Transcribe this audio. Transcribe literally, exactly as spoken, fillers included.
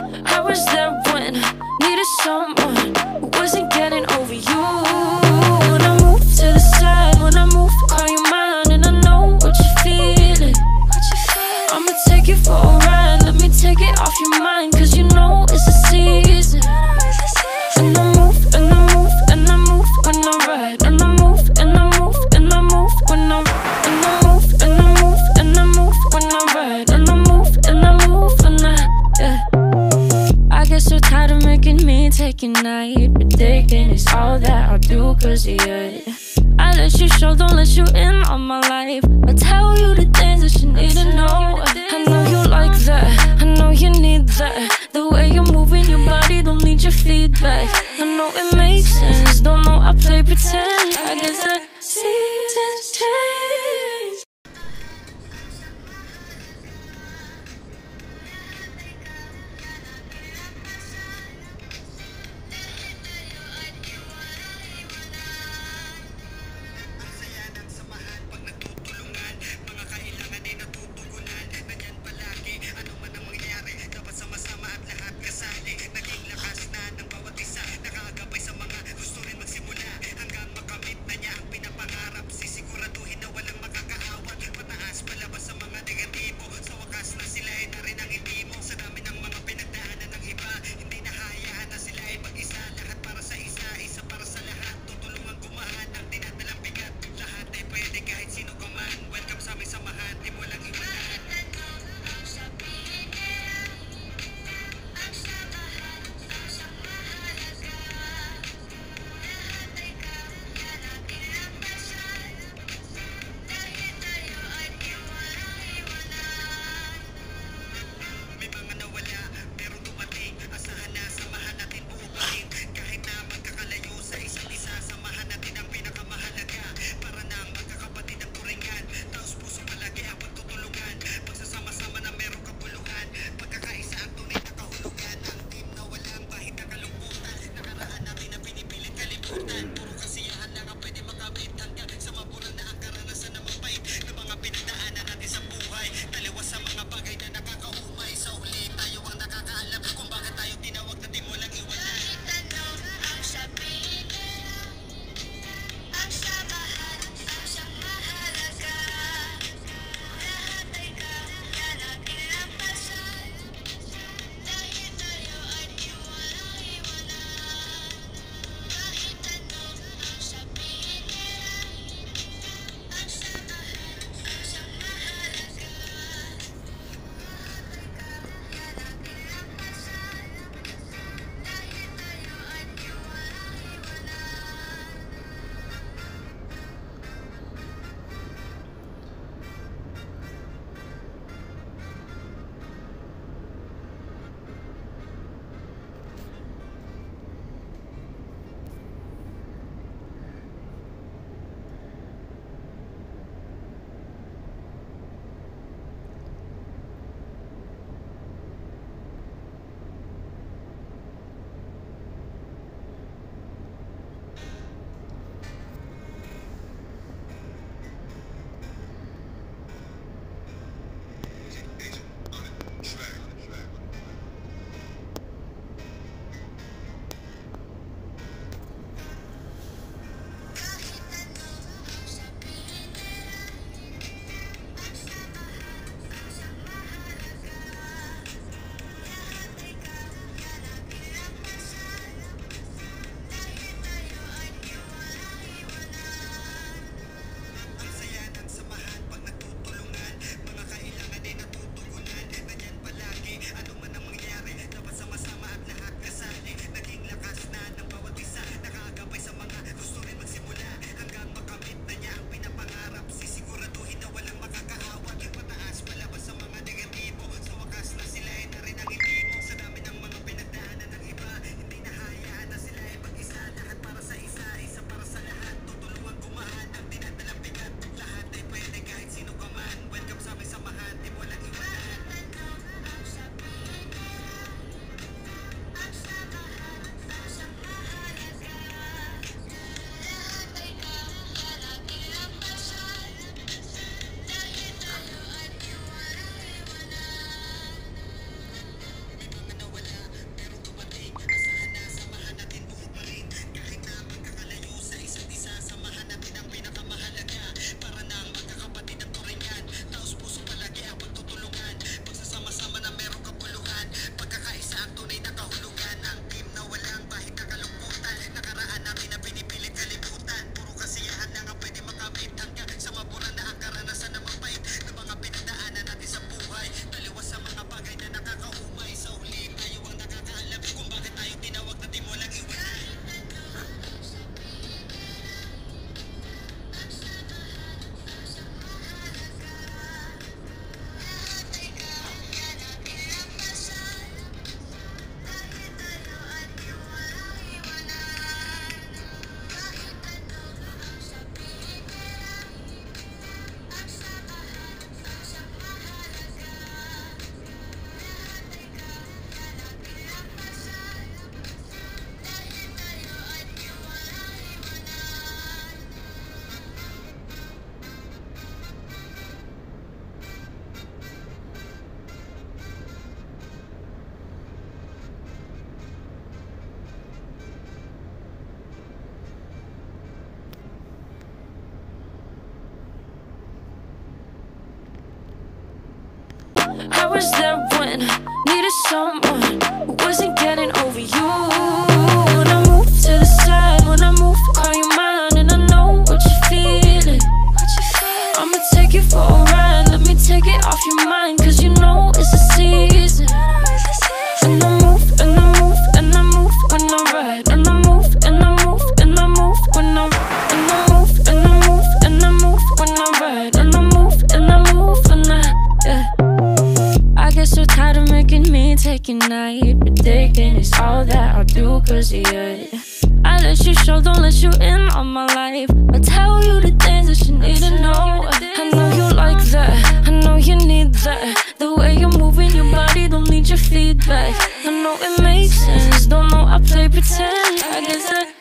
I was there when I needed someone who wasn't getting over you. When I move to the side, when I move, call you mine, and I know what you're feeling. I'ma take you for a ride, let me take it off your mind, cause you know it's a season. And I move, and I move, and I move when I ride. And I move, and I move, and I move when I ride. And I move, and I move, and I move when I ride. And I move, and I move when I, yeah. I get so tired of making me take a night, but thinking it's all that I'll do cause of you. I let you show, don't let you in on my life. I tell you the things that you need to know. I know you like that, I know you need that. The way you're moving your body, don't need your feedback. I know it makes sense, don't know I play pretend. I guess that seasons change. I was there when I needed someone who wasn't getting over you. When I move to the side, when I move, call you mine, and I know what you're feeling. I'ma take you for a ride, let me take it off your mind, cause you know it's a season. And I move, and I move, and I move when I ride. And I move, and I move, and I move when I ride. And I move, and I move, and I move when I ride. And I move, and I move when I, yeah. I get so tired of making me take your night, but taking is all that I'll do cause of you. I let you show, don't let you in on my life. I tell you the things that you need to know. I know you like that, I know you need that. The way you're moving your body, don't need your feedback. I know it makes sense, don't know I play pretend. I guess that